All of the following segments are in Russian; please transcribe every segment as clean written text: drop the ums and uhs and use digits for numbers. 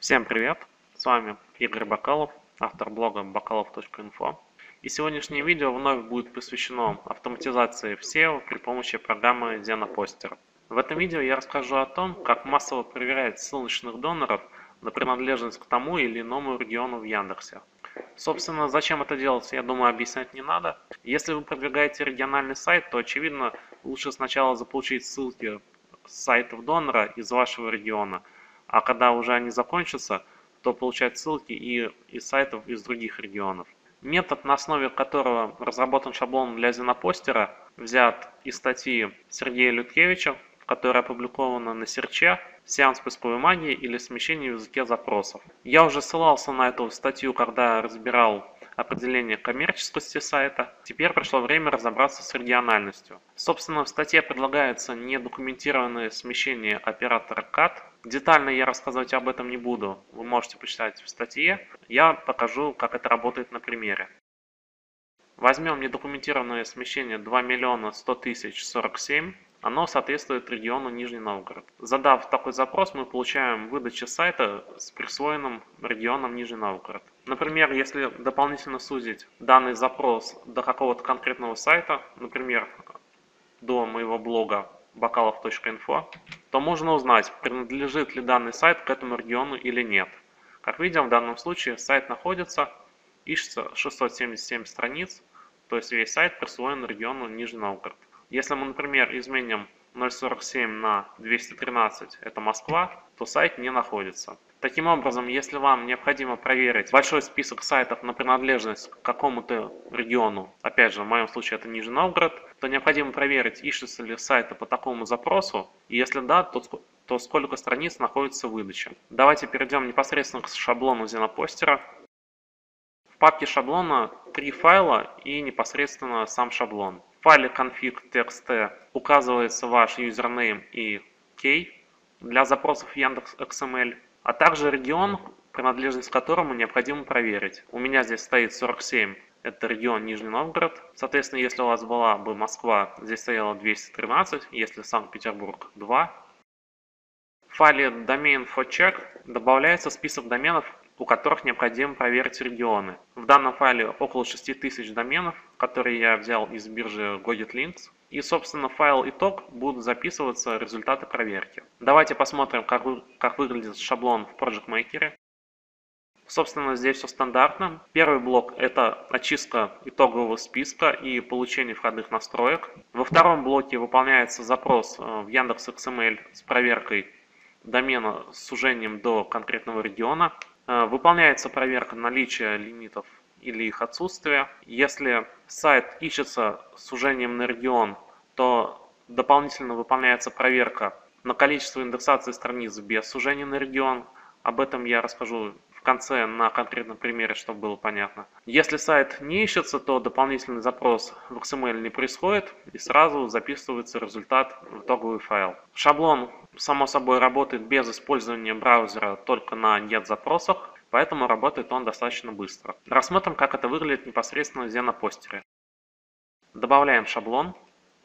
Всем привет! С вами Игорь Бакалов, автор блога bakalov.info. И сегодняшнее видео вновь будет посвящено автоматизации в SEO при помощи программы Zenaposter. В этом видео я расскажу о том, как массово проверять ссылочных доноров на принадлежность к тому или иному региону в Яндексе. Собственно, зачем это делать, я думаю, объяснять не надо. Если вы продвигаете региональный сайт, то, очевидно, лучше сначала заполучить ссылки с сайтов донора из вашего региона, а когда уже они закончатся, то получать ссылки и из сайтов из других регионов. Метод, на основе которого разработан шаблон для Zenaposter, взят из статьи Сергея Люткевича, которая опубликована на Серче, «Сеанс поисковой магии» или «Смещение в языке запросов». Я уже ссылался на эту статью, когда разбирал определение коммерческости сайта. Теперь пришло время разобраться с региональностью. Собственно, в статье предлагается недокументированное смещение оператора CAT. Детально я рассказывать об этом не буду, вы можете почитать в статье. Я покажу, как это работает на примере. Возьмем недокументированное смещение 2 100 047. Оно соответствует региону Нижний Новгород. Задав такой запрос, мы получаем выдачу сайта с присвоенным регионом Нижний Новгород. Например, если дополнительно сузить данный запрос до какого-то конкретного сайта, например, до моего блога bakalov.info, то можно узнать, принадлежит ли данный сайт к этому региону или нет. Как видим, в данном случае сайт находится, ищется 677 страниц, то есть весь сайт присвоен региону Нижний Новгород. Если мы, например, изменим 047 на 213, это Москва, то сайт не находится. Таким образом, если вам необходимо проверить большой список сайтов на принадлежность к какому-то региону, опять же, в моем случае это Нижний Новгород, то необходимо проверить, ищутся ли сайты по такому запросу, и если да, то сколько страниц находится в выдаче. Давайте перейдем непосредственно к шаблону Zenaposter. В папке шаблона 3 файла и непосредственно сам шаблон. В файле config.txt указывается ваш юзернейм и key для запросов Яндекс.XML, а также регион, принадлежность к которому необходимо проверить. У меня здесь стоит 47, это регион Нижний Новгород. Соответственно, если у вас была бы Москва, здесь стояло 213, если Санкт-Петербург 2. В файле domain for check добавляется список доменов, у которых необходимо проверить регионы. В данном файле около 6000 доменов, которые я взял из биржи GoGetLinks. И, собственно, в файл итог будут записываться результаты проверки. Давайте посмотрим, как выглядит шаблон в Project Maker. Собственно, здесь все стандартно. Первый блок – это очистка итогового списка и получение входных настроек. Во втором блоке выполняется запрос в Яндекс.XML с проверкой домена с сужением до конкретного региона. Выполняется проверка наличия лимитов или их отсутствия. Если сайт ищется с сужением на регион, то дополнительно выполняется проверка на количество индексации страниц без сужения на регион. Об этом я расскажу в конце на конкретном примере, чтобы было понятно. Если сайт не ищется, то дополнительный запрос в XML не происходит и сразу записывается результат в итоговый файл. Шаблон, само собой, работает без использования браузера, только на get-запросах, поэтому работает он достаточно быстро. Рассмотрим, как это выглядит непосредственно в Zenaposter. Добавляем шаблон,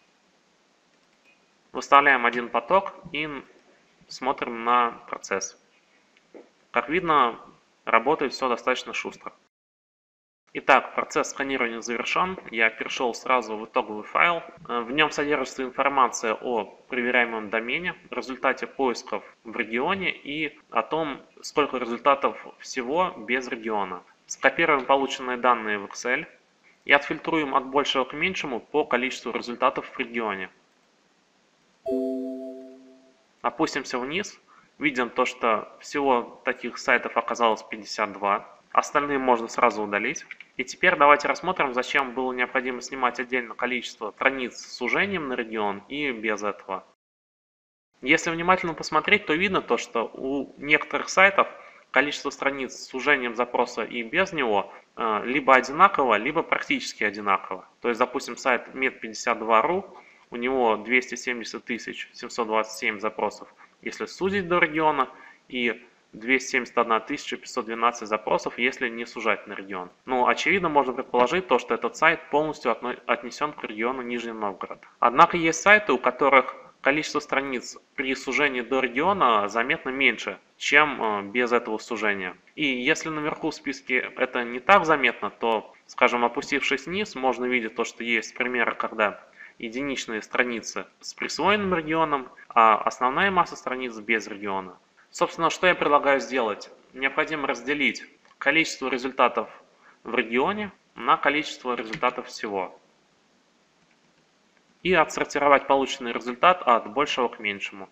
выставляем один поток и смотрим на процесс. Как видно, работает все достаточно шустро. Итак, процесс сканирования завершен. Я перешел сразу в итоговый файл. В нем содержится информация о проверяемом домене, результате поисков в регионе и о том, сколько результатов всего без региона. Скопируем полученные данные в Excel и отфильтруем от большего к меньшему по количеству результатов в регионе. Опустимся вниз. Видим то, что всего таких сайтов оказалось 52. Остальные можно сразу удалить. И теперь давайте рассмотрим, зачем было необходимо снимать отдельно количество страниц с сужением на регион и без этого. Если внимательно посмотреть, то видно то, что у некоторых сайтов количество страниц с сужением запроса и без него либо одинаково, либо практически одинаково. То есть, допустим, сайт med52.ru, у него 270 727 запросов, если сузить до региона, и 271 512 запросов, если не сужать на регион. Ну, очевидно, можно предположить то, что этот сайт полностью отнесен к региону Нижний Новгород. Однако есть сайты, у которых количество страниц при сужении до региона заметно меньше, чем без этого сужения. И если наверху в списке это не так заметно, то, скажем, опустившись вниз, можно видеть то, что есть примеры, когда единичные страницы с присвоенным регионом, а основная масса страниц без региона. Собственно, что я предлагаю сделать? Необходимо разделить количество результатов в регионе на количество результатов всего. И отсортировать полученный результат от большего к меньшему.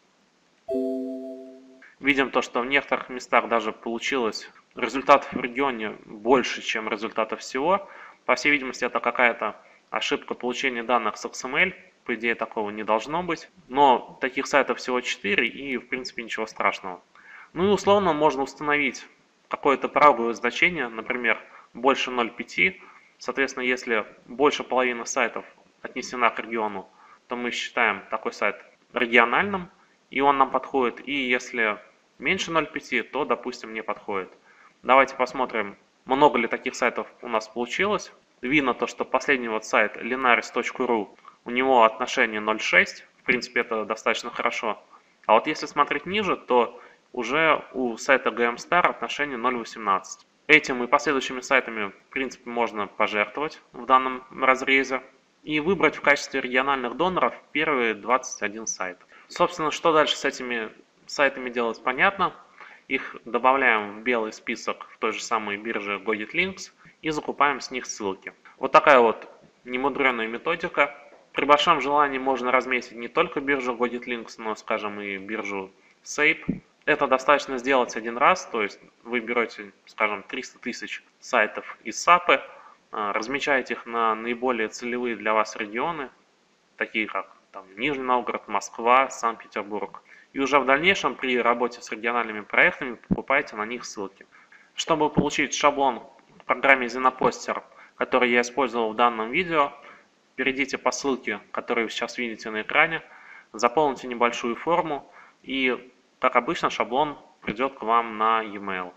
Видим то, что в некоторых местах даже получилось результатов в регионе больше, чем результатов всего. По всей видимости, это какая-то ошибка получения данных с XML. По идее, такого не должно быть. Но таких сайтов всего 4 и, в принципе, ничего страшного. Ну и условно можно установить какое-то пороговое значение, например, больше 0,5. Соответственно, если больше половины сайтов отнесена к региону, то мы считаем такой сайт региональным, и он нам подходит. И если меньше 0,5, то, допустим, не подходит. Давайте посмотрим, много ли таких сайтов у нас получилось. Видно то, что последний вот сайт linaris.ru, у него отношение 0,6. В принципе, это достаточно хорошо. А вот если смотреть ниже, то уже у сайта GMStar отношение 0,18. Этим и последующими сайтами, в принципе, можно пожертвовать в данном разрезе и выбрать в качестве региональных доноров первые 21 сайт. Собственно, что дальше с этими сайтами делать, понятно. Их добавляем в белый список в той же самой бирже GoGetLinks и закупаем с них ссылки. Вот такая вот немудренная методика. При большом желании можно разметить не только биржу GoGetLinks, но, скажем, и биржу SAPE. Это достаточно сделать один раз, то есть вы берете, скажем, 300 тысяч сайтов из SAP, размечаете их на наиболее целевые для вас регионы, такие как там, Нижний Новгород, Москва, Санкт-Петербург. И уже в дальнейшем при работе с региональными проектами покупайте на них ссылки. Чтобы получить шаблон в программе Zenoposter, который я использовал в данном видео, перейдите по ссылке, которую вы сейчас видите на экране, заполните небольшую форму и, как обычно, шаблон придет к вам на e-mail.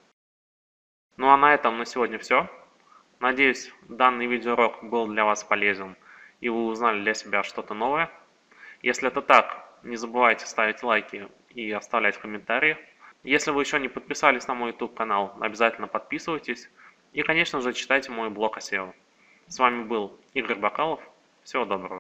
Ну а на этом на сегодня все. Надеюсь, данный видеоурок был для вас полезен и вы узнали для себя что-то новое. Если это так, не забывайте ставить лайки и оставлять комментарии. Если вы еще не подписались на мой YouTube канал, обязательно подписывайтесь. И, конечно же, читайте мой блог о SEO. С вами был Игорь Бакалов. Всего доброго.